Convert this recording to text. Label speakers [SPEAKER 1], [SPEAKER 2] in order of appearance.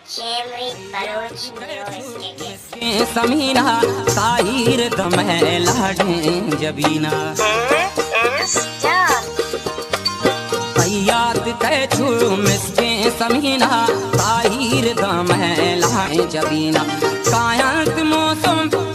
[SPEAKER 1] समीना ताहिर दमे लाडे जबीना याद कैछु मिसके समीना ताहिर दमे लाए जबीना कायत मौसम